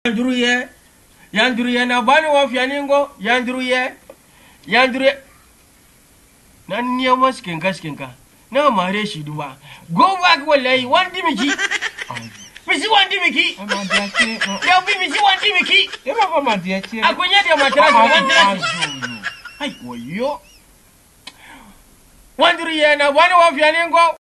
Yanduruye na bani wa fianingo yanduruye na niya maskinka na mare shi duba go back wallahi wandi miki misi wandi miki ya bi misi wandi miki e baba ma dia che akonya dia matrasi wandi ai woyo wanduruye na bani wa fianingo